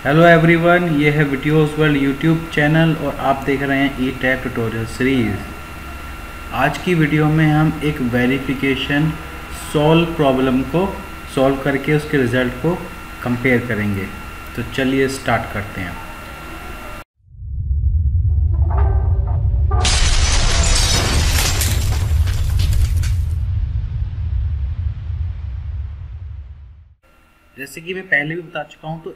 Hello everyone, ये है videos world YouTube channel और आप देख रहे हैं ई टैब ट्यूटोरियल सीरीज़। आज की वीडियो में हम एक वेरिफिकेशन सॉल्व प्रॉब्लम को सॉल्व करके उसके रिज़ल्ट को कंपेयर करेंगे। तो चलिए स्टार्ट करते हैं। जैसे कि मैं पहले भी बता चुका हूँ, तो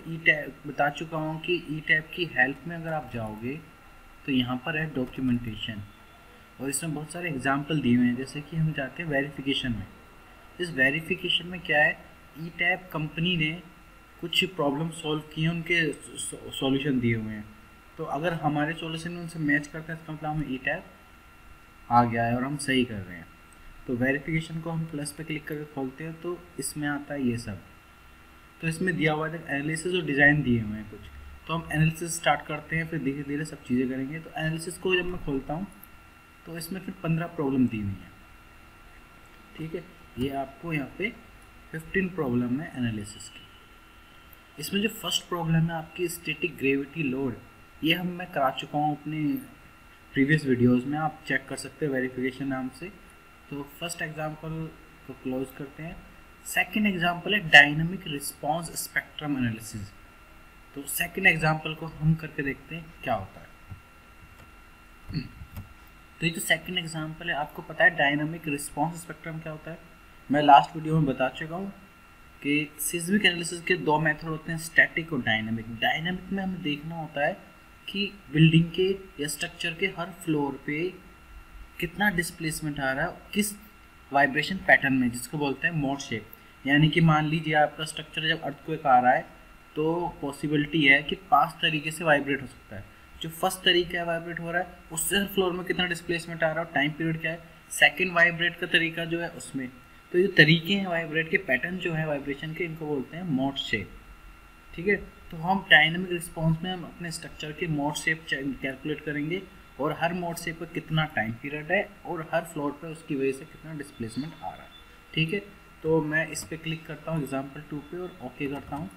ई टैब की हेल्प में अगर आप जाओगे तो यहाँ पर है डॉक्यूमेंटेशन और इसमें बहुत सारे एग्जाम्पल दिए हुए हैं। जैसे कि हम जाते हैं वेरिफिकेशन में। इस वेरिफिकेशन में क्या है, ई टैब कंपनी ने कुछ प्रॉब्लम सॉल्व किए हैं, उनके सॉल्यूशन दिए हुए हैं। तो अगर हमारे सॉल्यूशन में उनसे मैच करता है इसका मतलब हमें ई टैब आ गया है और हम सही कर रहे हैं। तो वेरिफिकेशन को हम प्लस पे क्लिक करके खोलते हैं तो इसमें आता है ये सब। तो इसमें दिया हुआ है एनालिसिस और डिज़ाइन दिए हुए हैं कुछ। तो हम एनालिसिस स्टार्ट करते हैं, फिर धीरे धीरे सब चीज़ें करेंगे। तो एनालिसिस को जब मैं खोलता हूँ तो इसमें फिर 15 प्रॉब्लम दी हुई है। ठीक है, ये आपको यहाँ पे 15 प्रॉब्लम है एनालिसिस की। इसमें जो फर्स्ट प्रॉब्लम है आपकी स्टैटिक ग्रेविटी लोड, ये मैं करा चुका हूँ अपने प्रीवियस वीडियोस में, आप चेक कर सकते हैं वेरिफिकेशन नाम से। तो फर्स्ट एग्जांपल को क्लोज करते हैं। सेकंड एग्जांपल है डायनामिक रिस्पांस स्पेक्ट्रम एनालिसिस। तो सेकंड एग्जांपल को हम करके देखते हैं क्या होता है। तो ये जो सेकंड एग्जांपल है, आपको पता है डायनामिक रिस्पांस स्पेक्ट्रम क्या होता है। मैं लास्ट वीडियो में बता चुका हूँ कि सिस्मिक एनालिसिस के दो मेथड होते हैं, स्टैटिक और डायनामिक। डायनामिक में हमें देखना होता है कि बिल्डिंग के या स्ट्रक्चर के हर फ्लोर पे कितना डिस्प्लेसमेंट आ रहा है, किस वाइब्रेशन पैटर्न में, जिसको बोलते हैं मोड शेप। यानी कि मान लीजिए आपका स्ट्रक्चर जब अर्थक्वेक आ रहा है तो पॉसिबिलिटी है कि 5 तरीके से वाइब्रेट हो सकता है। जो फर्स्ट तरीका है वाइब्रेट हो रहा है उससे हर फ्लोर में कितना डिस्प्लेसमेंट आ रहा है, टाइम पीरियड क्या है। सेकेंड वाइब्रेट का तरीका जो है उसमें, तो ये तरीके हैं वाइब्रेट के, पैटर्न जो है वाइब्रेशन के, इनको बोलते हैं मोड शेप। ठीक है, तो हम डायनामिक रिस्पांस में हम अपने स्ट्रक्चर के मोड शेप कैलकुलेट करेंगे और हर मोड शेप पर कितना टाइम पीरियड है और हर फ्लोर पर उसकी वजह से कितना डिस्प्लेसमेंट आ रहा है। ठीक है, तो मैं इस पर क्लिक करता हूँ एग्जाम्पल 2 पे और ओके करता हूँ।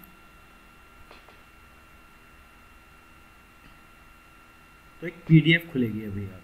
तो एक पीडीएफ खुलेगी अभी। आप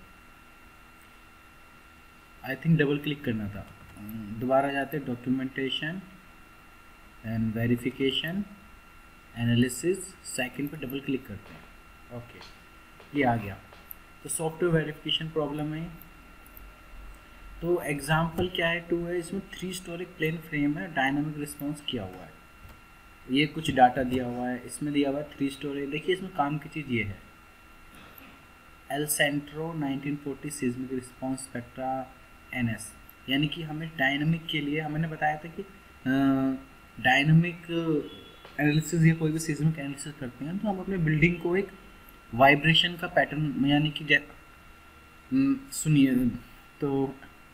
आई थिंक डबल क्लिक करना था। दोबारा जाते documentation and verification analysis, second पे डबल क्लिक करते हैं। ओके, ये आ गया। तो सॉफ्टवेयर वेरिफिकेशन प्रॉब्लम है। तो एग्जाम्पल क्या है, 2 है। इसमें 3 स्टोरी प्लेन फ्रेम है, डायनामिक रिस्पांस किया हुआ है। ये कुछ डाटा दिया हुआ है, इसमें दिया हुआ है 3 स्टोरी। देखिए इसमें काम की चीज़ ये है, El Centro 1940 seismic response spectra NS. यानी कि हमें डायनामिक के लिए हमने बताया था कि डायनामिक एनालिसिस या कोई भी सिस्मिक एनालिसिस करते हैं तो हम अपने बिल्डिंग को एक वाइब्रेशन का पैटर्न, यानी कि सुनिए तो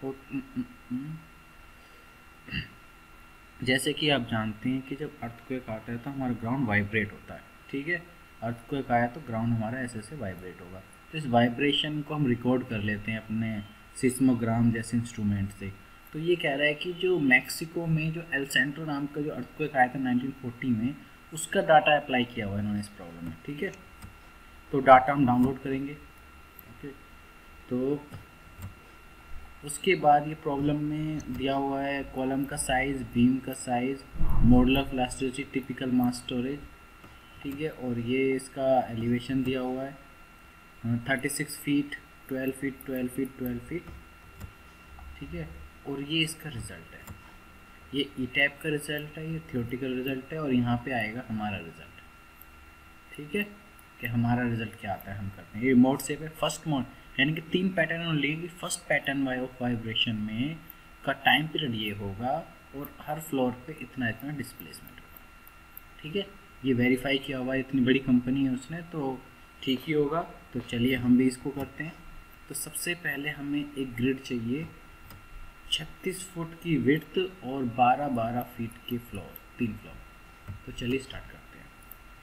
जैसे कि आप जानते हैं कि जब अर्थक्वेक आता है तो हमारा ग्राउंड वाइब्रेट होता है। ठीक है, अर्थक्वेक आया तो ग्राउंड हमारा ऐसे ऐसे वाइब्रेट होगा। तो इस वाइब्रेशन को हम रिकॉर्ड कर लेते हैं अपने सिस्मोग्राम जैसे इंस्ट्रूमेंट से। तो ये कह रहा है कि जो मैक्सिको में जो एल सेंट्रो नाम का जो अर्थक्वेक आया था 1940 में, उसका डाटा अप्लाई किया हुआ है इन्होंने इस प्रॉब्लम में। ठीक है, तो डाटा हम डाउनलोड करेंगे। ओके, तो उसके बाद ये प्रॉब्लम में दिया हुआ है कॉलम का साइज़, बीम का size, modular plasticity, typical mass storage. ठीक है, और ये इसका एलिवेशन दिया हुआ है 36 फीट, 12 फीट, 12 फीट, 12 फीट। ठीक है, और ये इसका रिज़ल्ट है। ये ई टैब का रिज़ल्ट है, ये थियोरेटिकल रिज़ल्ट है और यहाँ पे आएगा हमारा रिज़ल्ट। ठीक है, कि हमारा रिज़ल्ट क्या आता है हम करते हैं। ये मोड शेप है, फर्स्ट मोड, यानी कि 3 पैटर्न लेंगे। फर्स्ट पैटर्न ऑफ वाइब्रेशन में का टाइम पीरियड ये होगा और हर फ्लोर पे इतना इतना डिस्प्लेसमेंट होगा। ठीक है, ये वेरीफाई किया हुआ है, इतनी बड़ी कंपनी है उसने, तो ठीक ही होगा। तो चलिए हम भी इसको करते हैं। तो सबसे पहले हमें एक ग्रिड चाहिए 36 फुट की विड्थ और 12-12 फीट की फ्लोर, 3 फ्लोर। तो चलिए स्टार्ट करते हैं।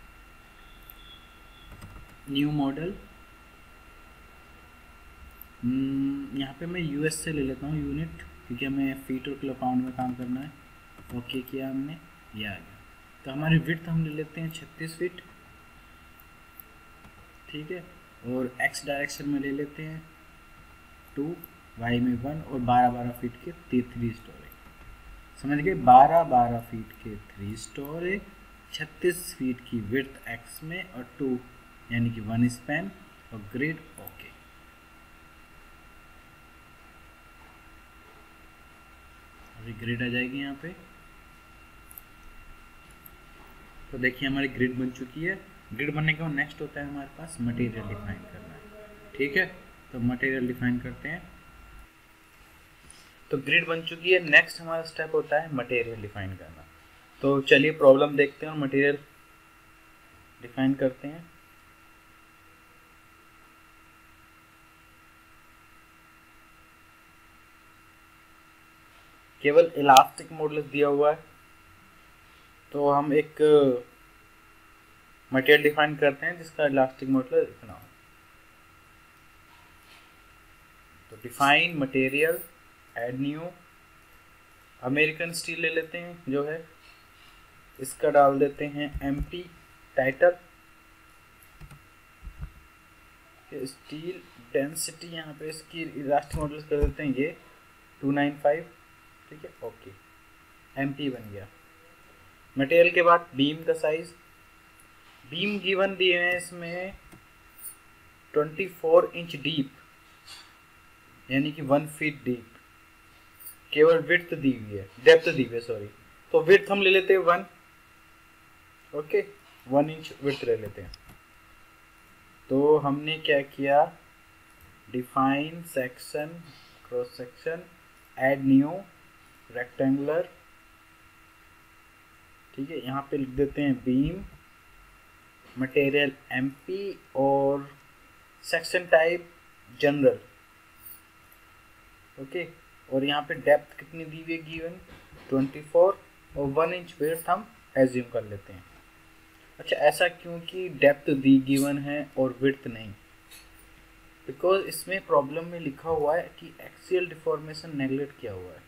न्यू मॉडल, यहाँ पे मैं यूएस से ले लेता हूँ यूनिट, क्योंकि हमें फीट और किलो पाउंड में काम करना है। ओके किया हमने, ये आ गया। तो हमारी विड्थ हम ले लेते हैं 36 फीट ठीक है, और एक्स डायरेक्शन में ले लेते हैं 2, वाई में 1, और 12-12 फीट के 3 स्टोरी। समझ गए, 12-12 फीट के 3 स्टोरी, 36 फीट की विड्थ एक्स में, और 2 यानी कि 1 स्पैन, और ग्रिड ओके। अभी ग्रिड आ जाएगी यहाँ पे। तो देखिए हमारी ग्रिड बन चुकी है। ग्रिड बनने के बाद नेक्स्ट होता है हमारे पास मटेरियल डिफाइन करना है। ठीक है, तो मटेरियल डिफाइन करते हैं। तो ग्रिड बन चुकी है, नेक्स्ट हमारा स्टेप होता है मटेरियल डिफाइन करना। तो चलिए प्रॉब्लम देखते हैं और मटेरियल डिफाइन करते हैं। केवल इलास्टिक मॉडुलस दिया हुआ है, तो हम एक मटेरियल डिफाइन करते हैं जिसका इलास्टिक मॉडुलस इतना हो। तो define material, add new, American steel ले लेते हैं जो है, इसका डाल देते हैं MP टाइटल। स्टील डेंसिटी यहाँ पे इसकी इलास्टिक मॉडुलस कर देते हैं ये 295। ठीक है, ओके, MP बन गया। मटेरियल के बाद बीम का साइज, बीम गिवन दिए हैं इसमें 24 इंच डीप, यानी कि 1 फीट डीप। केवल विड्थ दी हुई है, डेप्थ दी हुई है सॉरी। तो विड्थ हम ले लेते हैं 1, ओके, 1 इंच विड्थ ले लेते हैं। तो हमने क्या किया, define section, cross section, add new, rectangular. ठीक है, यहाँ पे लिख देते हैं बीम, मटेरियल MP, और सेक्शन टाइप जनरल। ओके, और यहाँ पे डेप्थ कितनी दी हुई है गिवन 24, और 1 इंच विड्थ हम एज्यूम कर लेते हैं। अच्छा, ऐसा क्योंकि डेप्थ दी गिवन है और विड्थ नहीं? बिकॉज इसमें प्रॉब्लम में लिखा हुआ है कि एक्सियल डिफॉर्मेशन नेगलेक्ट किया हुआ है।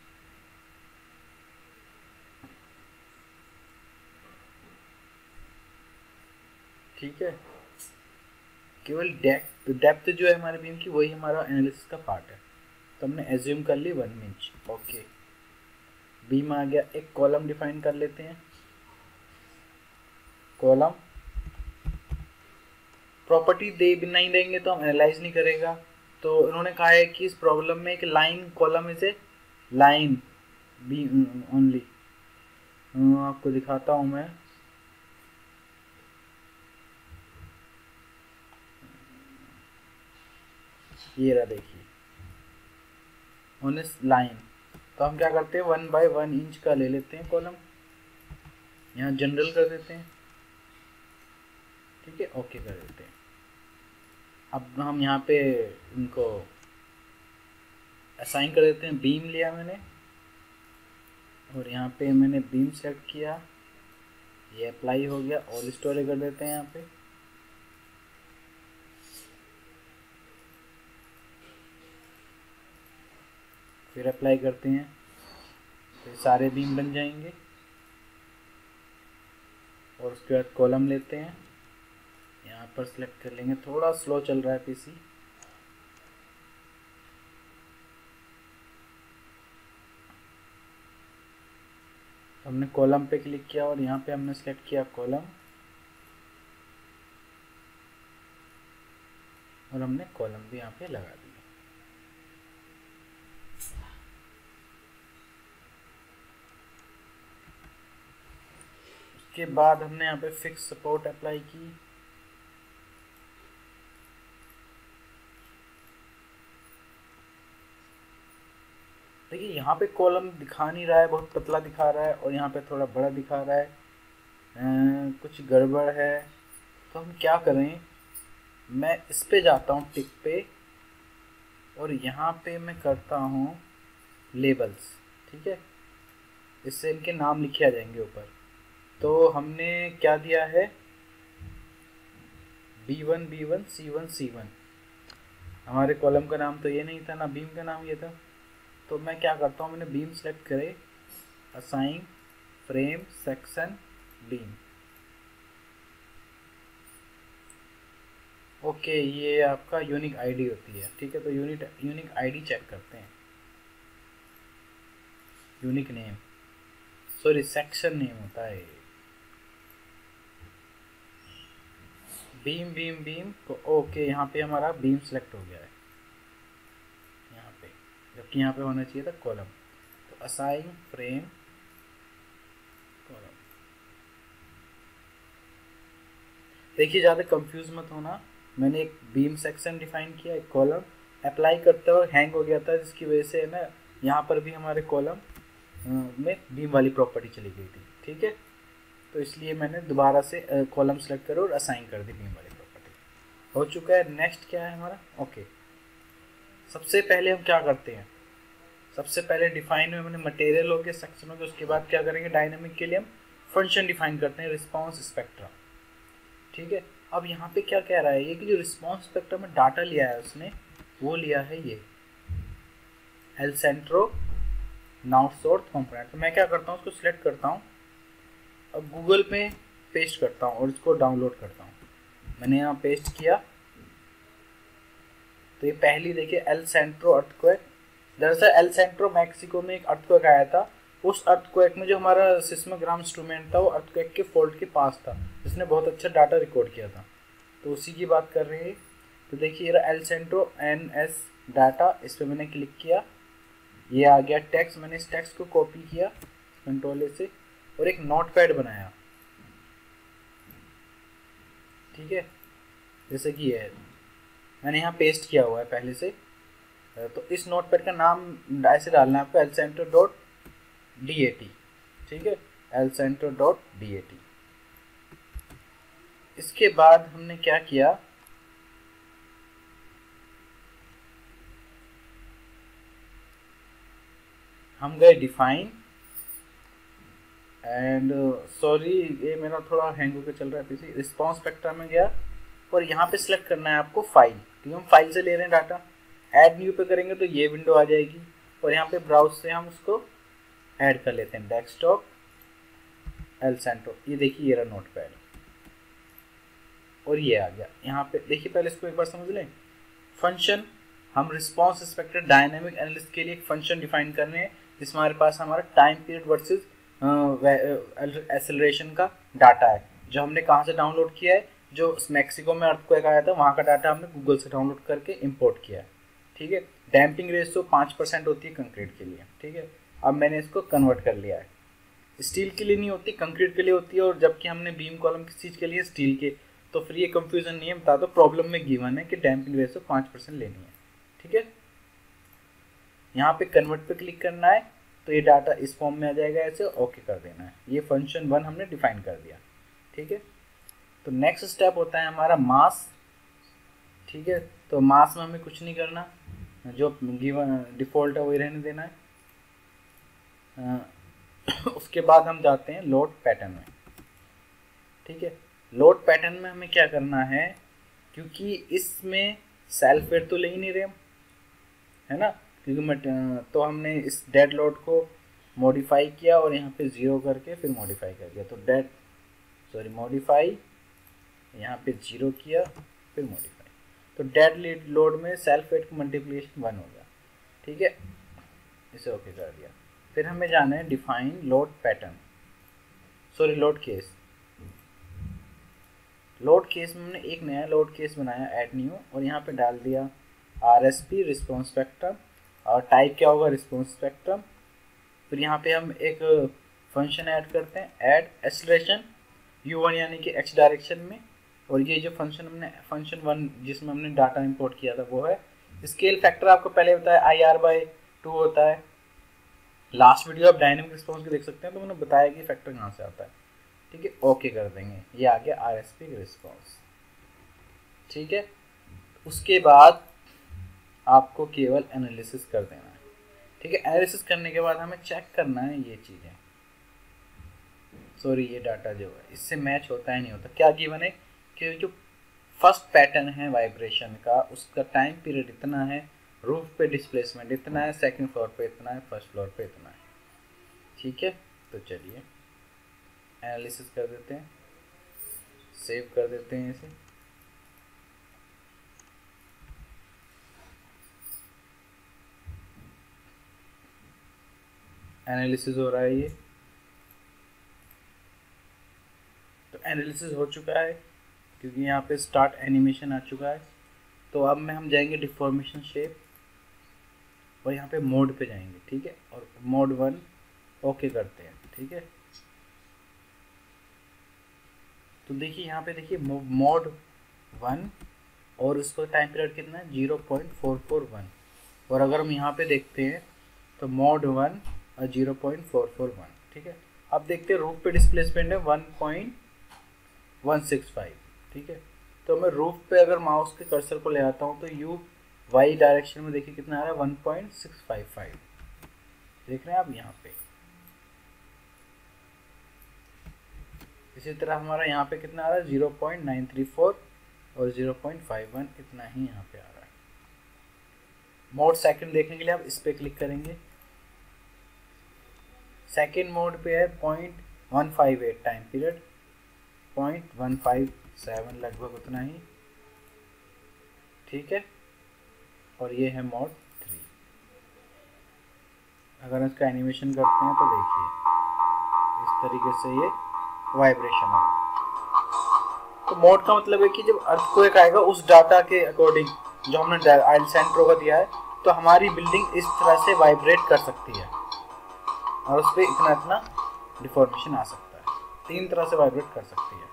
ठीक है, केवल डेप्थ जो है हमारे बीम की वही हमारा एनालिसिस का पार्ट है। तो हमने एज्यूम कर ली 1 इंच, ओके, बीम आ गया। एक कॉलम डिफाइन कर लेते हैं। कॉलम प्रॉपर्टी नहीं देंगे तो हम एनालाइज नहीं करेगा। तो इन्होंने कहा है कि इस प्रॉब्लम में एक line column is a line B only. आपको दिखाता हूं मैं, ये रहा देखिए, ऑन लाइन। तो हम क्या करते हैं, 1/1 इंच का ले लेते हैं कॉलम, यहाँ जनरल कर देते हैं। ठीक है, ओके कर देते हैं। अब हम यहाँ पे इनको असाइन कर देते हैं। बीम लिया मैंने, और यहाँ पे मैंने बीम सेलेक्ट किया, ये अप्लाई हो गया। ऑल स्टोरी कर देते हैं यहाँ पे। फिर अप्लाई करते हैं, तो सारे बीम बन जाएंगे। और उसके बाद कॉलम लेते हैं, यहाँ पर सिलेक्ट कर लेंगे। थोड़ा स्लो चल रहा है PC। हमने कॉलम पे क्लिक किया और यहाँ पे हमने सेलेक्ट किया कॉलम, और हमने कॉलम भी यहाँ पे लगा दिया। उसके बाद हमने यहाँ पे फिक्स सपोर्ट अप्लाई की। देखिए यहाँ पे कॉलम दिखा नहीं रहा है, बहुत पतला दिखा रहा है, और यहाँ पे थोड़ा बड़ा दिखा रहा है। कुछ गड़बड़ है। तो हम क्या करें, मैं इस पे जाता हूँ टिक पे, और यहाँ पे मैं करता हूँ लेबल्स। ठीक है, इससे इनके नाम लिखे आ जाएंगे ऊपर। तो हमने क्या दिया है, B1 B1 C1 C1। हमारे कॉलम का नाम तो ये नहीं था ना, बीम का नाम ये था। तो मैं क्या करता हूँ, मैंने बीम सेलेक्ट करे, assign frame section beam. Okay, ये आपका यूनिक आईडी होती है, ठीक है। तो यूनिक आईडी चेक करते हैं। Unique name, sorry section name होता है। बीम ओके, यहाँ पे हमारा बीम सेलेक्ट हो गया है यहाँ पे, जबकि यहाँ पे होना चाहिए था कॉलम। तो असाइन फ्रेम कॉलम। देखिए ज़्यादा कंफ्यूज मत होना, मैंने एक बीम सेक्शन डिफाइन किया, एक कॉलम। अप्लाई करते हुए हैंग हो गया था, जिसकी वजह से है ना यहाँ पर भी हमारे कॉलम में बीम वाली प्रॉपर्टी चली गई थी, ठीक है। तो इसलिए मैंने दोबारा से कॉलम सेलेक्ट करो और असाइन कर दी बीम वाली प्रॉपर्टी। हो चुका है। नेक्स्ट क्या है हमारा, ओके। सबसे पहले हम क्या करते हैं, सबसे पहले डिफाइन में हमने मटेरियल हो गया, सेक्शन हो गया, उसके बाद क्या करेंगे, डायनेमिक के लिए हम फंक्शन डिफाइन करते हैं, रिस्पॉन्स स्पेक्ट्रम, ठीक है। अब यहाँ पे क्या कह रहा है, ये कि जो रिस्पॉन्स स्पेक्ट्रम में डाटा लिया है उसने, वो लिया है ये El Centro not source component. तो मैं क्या करता हूँ, उसको सिलेक्ट करता हूँ, अब गूगल पे पेस्ट करता हूँ और इसको डाउनलोड करता हूँ। मैंने यहाँ पेस्ट किया, तो ये पहली देखिए एल सेंट्रो अर्थक्वेक। दरअसल एल सेंट्रो मैक्सिको में एक अर्थक्वेक आया था, उस अर्थक्वेक में जो हमारा सिस्मोग्राम इंस्ट्रूमेंट था वो अर्थक्वेक के फॉल्ट के पास था, जिसने बहुत अच्छा डाटा रिकॉर्ड किया था, तो उसी की बात कर रहे हैं। तो देखिए ये एल सेंट्रो NS डाटा, इस पर मैंने क्लिक किया, ये आ गया टेक्स्ट। मैंने इस टेक्स्ट को कॉपी किया कंट्रोल A से और एक नोटपैड बनाया, ठीक है, जैसे कि ये मैंने यहाँ पेस्ट किया हुआ है पहले से। तो इस नोटपैड का नाम ऐसे डालना है आपको, elcentro.dat, ठीक है, elcentro.dat। इसके बाद हमने क्या किया, हम गए डिफाइन एंड सॉरी ये मेरा थोड़ा हैंग होकर चल रहा है पीसी। रिस्पॉन्स स्पेक्ट्रम में गया और यहाँ पे सिलेक्ट करना है आपको फाइल, क्योंकि हम फाइल से ले रहे हैं डाटा। ऐड न्यू पे करेंगे तो ये विंडो आ जाएगी और यहाँ पे ब्राउज से हम उसको ऐड कर लेते हैं, डेस्कटॉप एल सेंट्रो। ये देखिए ये रहा नोटपैड और ये आ गया यहाँ पे। देखिए पहले इसको एक बार समझ लें, फंक्शन हम रिस्पॉन्स इंस्पेक्टर डायनेमिक एनालिस्ट के लिए एक फंक्शन डिफाइन कर रहे हैं, जिसमें हमारे पास हमारा टाइम पीरियड वर्सेस एक्सेलरेशन का डाटा है, जो हमने कहाँ से डाउनलोड किया है, जो मैक्सिको में अर्थक्वेक आया था वहाँ का डाटा हमने गूगल से डाउनलोड करके इंपोर्ट किया है, ठीक है। डैम्पिंग रेशियो 5% होती है कंक्रीट के लिए, ठीक है। अब मैंने इसको कन्वर्ट कर लिया है, स्टील के लिए नहीं होती, कंक्रीट के लिए होती है, और जबकि हमने बीम कॉलम किस चीज़ के लिए, स्टील के। तो फिर ये कंफ्यूजन नहीं है, बता दो प्रॉब्लम में गिवन है कि डैम्पिंग रेशियो 5% लेनी है, ठीक है। यहाँ पे कन्वर्ट पे क्लिक करना है तो ये डाटा इस फॉर्म में आ जाएगा, ऐसे ओके कर देना है। ये फंक्शन 1 हमने डिफाइन कर दिया, ठीक है। तो नेक्स्ट स्टेप होता है हमारा मास, ठीक है। तो मास में हमें कुछ नहीं करना, जो गिवन डिफ़ॉल्ट है वही रहने देना है। उसके बाद हम जाते हैं लोड पैटर्न में, ठीक है। लोड पैटर्न में हमें क्या करना है, क्योंकि इसमें सेल्फ वेट तो ले ही नहीं रहे हम, है ना, क्योंकि तो हमने इस डेड लोड को मॉडिफाई किया और यहाँ पे 0 करके फिर मॉडिफाई कर दिया। तो मॉडिफाई यहाँ पे 0 किया फिर मॉडिफाई, तो डेड लोड में सेल्फ वेट का मल्टीप्लिकेशन 1 हो गया, ठीक है, इसे ओके कर दिया। फिर हमें जाना है define load pattern, load case. Load case में हमने एक नया लोड केस बनाया, ऐड न्यू, और यहाँ पे डाल दिया RSP रिस्पॉन्स स्पेक्ट्रम, और टाइप क्या होगा, रिस्पॉन्स स्पेक्ट्रम। फिर यहाँ पे हम एक फंक्शन ऐड करते हैं, ऐड एक्सेलरेशन U1 यानी कि x डायरेक्शन में, और ये जो फंक्शन 1 जिसमें हमने डाटा इंपोर्ट किया था वो है स्केल फैक्टर। आपको पहले बताया IR/2 होता है, लास्ट वीडियो आप डायनेमिक रिस्पॉन्स को देख सकते हैं, तो मैंने बताया कि फैक्टर कहाँ से आता है, ठीक है। ओके कर देंगे, ये आ गया RSP रिस्पॉन्स, ठीक है। उसके बाद आपको केवल एनालिसिस कर देना है, ठीक है। एनालिसिस करने के बाद हमें चेक करना है ये चीज़ें, ये डाटा जो है इससे मैच होता है नहीं होता। क्या गिवन है कि जो फर्स्ट पैटर्न है वाइब्रेशन का, उसका टाइम पीरियड इतना है, रूफ पे डिस्प्लेसमेंट इतना है, सेकंड फ्लोर पे इतना है, फर्स्ट फ्लोर पे इतना है, ठीक है। तो चलिए एनालिसिस कर देते हैं, सेव कर देते हैं इसे। एनालिसिस हो रहा है ये, तो एनालिसिस हो चुका है क्योंकि यहाँ पे स्टार्ट एनिमेशन आ चुका है। तो अब में हम जाएंगे डिफॉर्मेशन शेप और यहाँ पे मोड पे जाएंगे, ठीक है, और मोड 1 ओके करते हैं, ठीक है। तो देखिए यहाँ पे देखिए मोड 1 और उसका टाइम पीरियड कितना है 0.441, और अगर हम यहाँ पे देखते हैं तो मोड 1 और 0.441, ठीक है। अब देखते हैं रूफ पे डिस्प्लेसमेंट है 1.165, ठीक है। तो मैं रूफ पे अगर माउस के कर्सर को ले आता हूँ तो यू वाई डायरेक्शन में देखिए कितना आ रहा है 1.655, देख रहे हैं आप यहाँ पे। इसी तरह हमारा यहाँ पे कितना आ रहा है 0.934 और 0.51, इतना ही यहाँ पे आ रहा है। मोड सेकंड देखने के लिए आप इस पे क्लिक करेंगे। सेकंड मोड पे है 0.158 टाइम पीरियड, 0.157 लगभग उतना ही, ठीक है। और ये है मोड 3। अगर इसका एनिमेशन करते हैं तो देखिए इस तरीके से ये वाइब्रेशन होगा। तो मोड का मतलब है कि जब अर्थक्वेक आएगा उस डाटा के अकॉर्डिंग जो हमने आइल सेंट्रो का दिया है, तो हमारी बिल्डिंग इस तरह से वाइब्रेट कर सकती है और उस पर इतना इतना डिफॉर्मेशन आ सकता है, 3 तरह से वाइब्रेट कर सकती है।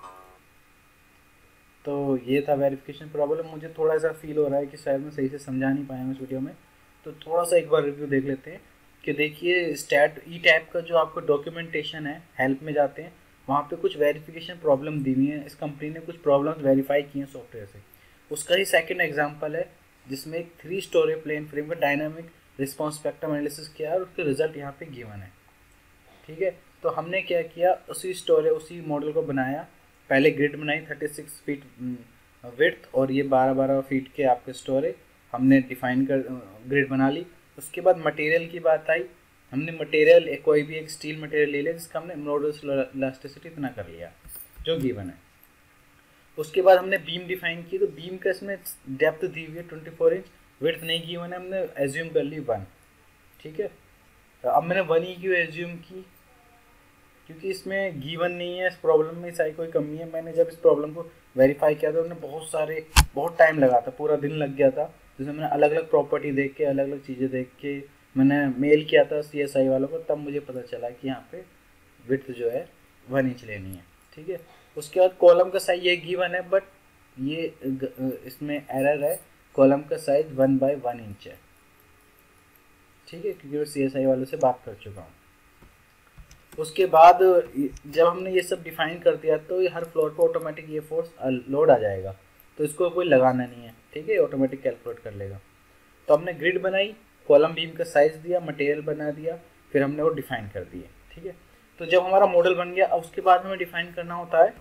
तो ये था वेरिफिकेशन प्रॉब्लम। मुझे थोड़ा सा फील हो रहा है कि शायद मैं सही से समझा नहीं पाया हूँ इस वीडियो में, तो थोड़ा सा एक बार रिव्यू देख लेते हैं कि देखिए स्टैट ई टैप का जो आपको डॉक्यूमेंटेशन है, हेल्प में जाते हैं, वहाँ पे कुछ वेरिफिकेशन प्रॉब्लम दी हुई है। इस कंपनी ने कुछ प्रॉब्लम्स वेरीफाई किए हैं सॉफ्टवेयर से, उसका ही सेकंड एग्जांपल है जिसमें एक 3 स्टोरी प्लेन फ्रेम का डायनामिक रिस्पॉन्स स्पेक्ट्रम एनालिसिस किया और उसके रिजल्ट यहाँ पे गिवन है, ठीक है। तो हमने क्या किया, उसी मॉडल को बनाया। पहले ग्रिड बनाई 36 फीट विड्थ और ये 12-12 फीट के आपके स्टोरेज हमने डिफाइन कर ग्रिड बना ली। उसके बाद मटेरियल की बात आई, हमने मटेरियल कोई भी एक स्टील मटेरियल ले लिया जिसका हमने नोडल इलास्टिसिटी इतना कर लिया जो गिवन है। उसके बाद हमने बीम डिफाइन की, तो बीम का इसमें डेप्थ दी हुई है 24 इंच, विड्थ नहीं गिवन है, हमने एज्यूम कर ली 1, ठीक है। तो अब मैंने 1 ही क्यों एज्यूम की, क्योंकि इसमें गिवन नहीं है, इस प्रॉब्लम में शायद कोई कमी है। मैंने जब इस प्रॉब्लम को वेरीफाई किया था उन्हें बहुत टाइम लगा था, पूरा दिन लग गया था, जिसमें मैंने अलग अलग प्रॉपर्टी देख के, अलग अलग चीज़ें देख के मैंने मेल किया था CSI वालों को, तब मुझे पता चला कि यहाँ पे विड्थ जो है 1 इंच लेनी है, ठीक है। उसके बाद कॉलम का साइज ये गिवन है, बट ये इसमें एरर है, कॉलम का साइज 1/1 इंच है, ठीक है, क्योंकि मैं CSI वालों से बात कर चुका हूँ। उसके बाद जब हमने ये सब डिफाइन कर दिया तो ये हर फ्लोर पर ऑटोमेटिक ये फोर्स लोड आ जाएगा, तो इसको कोई लगाना नहीं है, ठीक है, ऑटोमेटिक कैलकुलेट कर लेगा। तो हमने ग्रिड बनाई, कॉलम बीम का साइज दिया, मटेरियल बना दिया, फिर हमने वो डिफाइन कर दिए, ठीक है। तो जब हमारा मॉडल बन गया, उसके बाद हमें डिफाइन करना होता है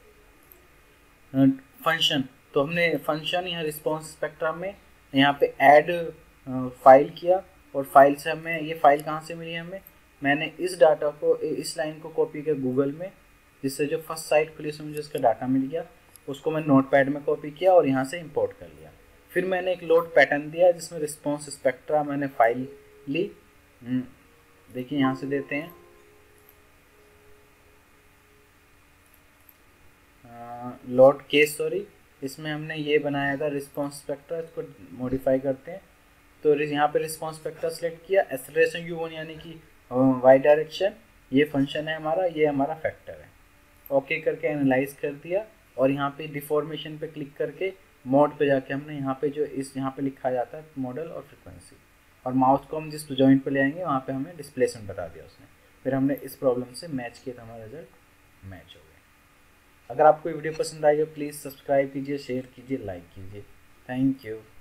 फंक्शन। तो हमने फंक्शन यहाँ रिस्पॉन्स स्पेक्ट्रम में यहाँ पे ऐड फाइल किया, और फाइल से हमें ये फाइल कहाँ से मिली हमें, मैंने इस डाटा को, इस लाइन को कॉपी किया गूगल में, जिससे जो फर्स्ट साइट खुली उसमें मुझे उसका डाटा मिल गया, उसको मैंने नोटपैड में कॉपी किया और यहाँ से इंपोर्ट कर लिया। फिर मैंने एक लोड पैटर्न दिया जिसमें रिस्पॉन्स स्पेक्ट्रा मैंने फाइल ली, देखिए यहाँ से देते हैं लोड केस, इसमें हमने ये बनाया था रिस्पॉन्स स्पेक्ट्रा, इसको मॉडिफाई करते हैं। तो यहाँ पे रिस्पॉन्स स्पेक्ट्रा सेलेक्ट किया, एक्सेलरेशन U1 यानी कि वाई डायरेक्शन, ये फंक्शन है हमारा, ये हमारा फैक्टर है, ओके करके एनालाइज कर दिया। और यहाँ पे डिफॉर्मेशन पे क्लिक करके मोड पे जाके हमने यहाँ पे जो यहाँ पे लिखा जाता है मॉडल और फ्रिक्वेंसी, और माउस को हम जिस जॉइंट पे ले आएंगे वहाँ पे हमें डिस्प्लेसमेंट बता दिया उसने। फिर हमने इस प्रॉब्लम से मैच किया, हमारा रिजल्ट मैच हो गया। अगर आपको वीडियो पसंद आई हो प्लीज़ सब्सक्राइब कीजिए, शेयर कीजिए, लाइक कीजिए। Thank you.